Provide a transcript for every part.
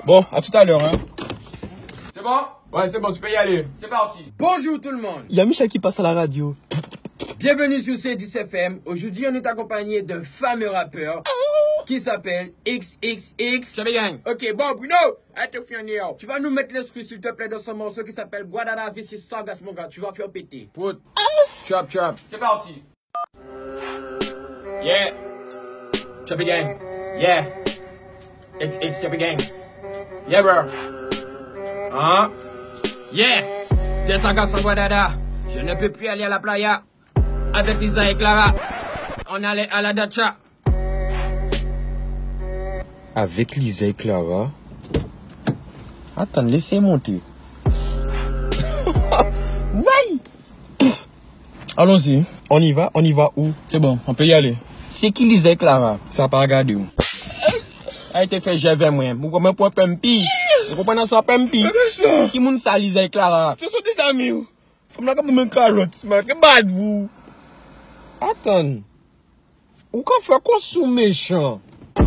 Bon, à tout à l'heure, hein. C'est bon? Ouais, c'est bon, tu peux y aller. C'est parti. Bonjour tout le monde. Il y a Michel qui passe à la radio. Bienvenue sur C10 FM. Aujourd'hui, on est accompagné d'un fameux rappeur qui s'appelle XXX. Salut gang. Ok, bon, Bruno, attention, tu vas nous mettre l'esprit s'il te plaît dans ce morceau qui s'appelle Guadara vs Sargas, mon gars. Tu vas faire péter. Put. Chop, chop. C'est parti. Yeah. Choppy gang. Yeah. XX Choppy gang. Yeah, bro. Hein? Yeah. Des Sargas en Guadara. Je ne peux plus aller à la playa. Avec Lisa et Clara. On allait à la dacha. Avec Lisa et Clara. Attends, laissez monter. Ouais. Allons-y. On y va où? C'est bon, on peut y aller. C'est qui Lisa et Clara? Ça pas regarder où? A été fait j'avais moi. Vous comprenez pas Pempi? Vous comprenez ça Pempi? Qui moun ça Lisa et Clara? Ce sont des amis. Faut me la comme une carotte, mais que bad vous. Attends. Ou qu'on fait qu'on sous méchant?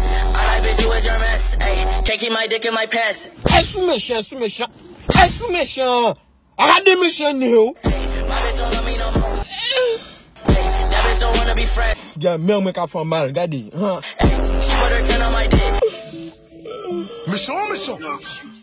Taking my dick in my pants. Hey, sous méchant, sous méchant. Hey, sous méchant. Arrêtez méchant, Néo. My bitch don't love me no more. That bitch don't wanna be friends. Gars, merde, mais qu'a fait mal, regardez. She put her 10 on my dick. Méchant, méchant.